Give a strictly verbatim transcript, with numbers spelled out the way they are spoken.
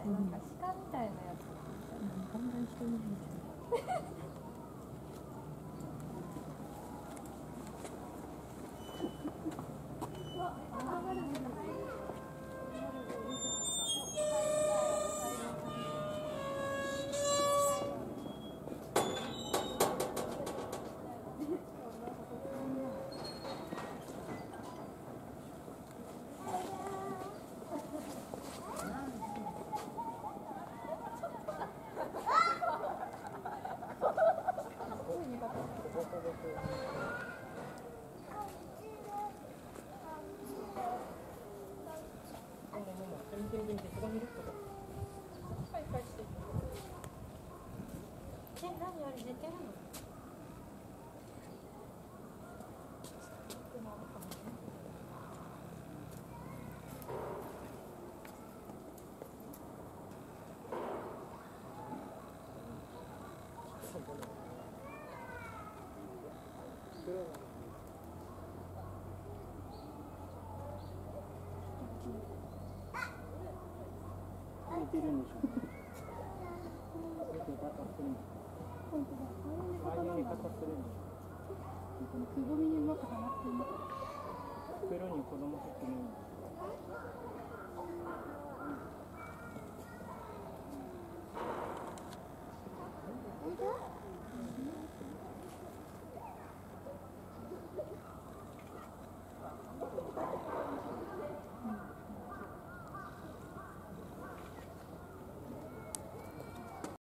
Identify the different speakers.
Speaker 1: なんか鹿みたいなやつ。
Speaker 2: だんだん人に入っちゃう。
Speaker 3: 似てるんでしょうね。よくバタするんです。ああいう寝方するんです。
Speaker 2: くぼみにうまくはまってる。